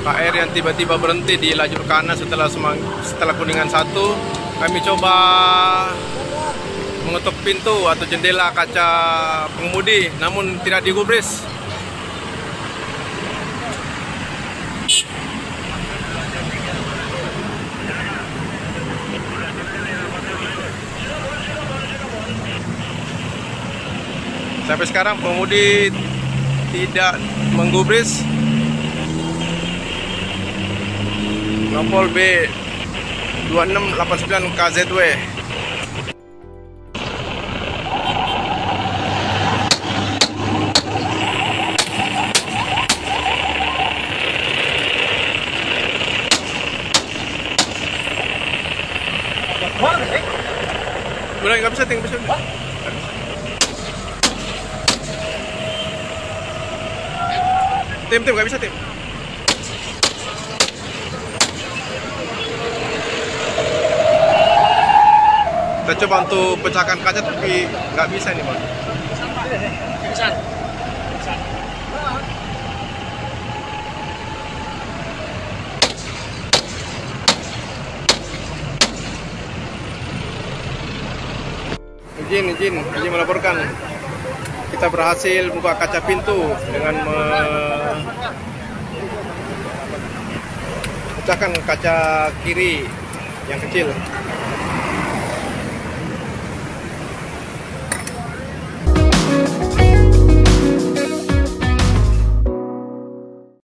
KR yang tiba-tiba berhenti di lajur kanan setelah Kuningan 1. Kami coba mengetuk pintu atau jendela kaca pengemudi, namun tidak digubris. Sampai sekarang pengemudi tidak menggubris. Nopol B2689 KZW. Boleh nggak bisa tinggal bisa. Tim nggak bisa tim. Kita coba untuk pecahkan kaca tapi nggak bisa nih bang. Bisa. Izin melaporkan. Kita berhasil buka kaca pintu dengan memecahkan kaca kiri yang kecil.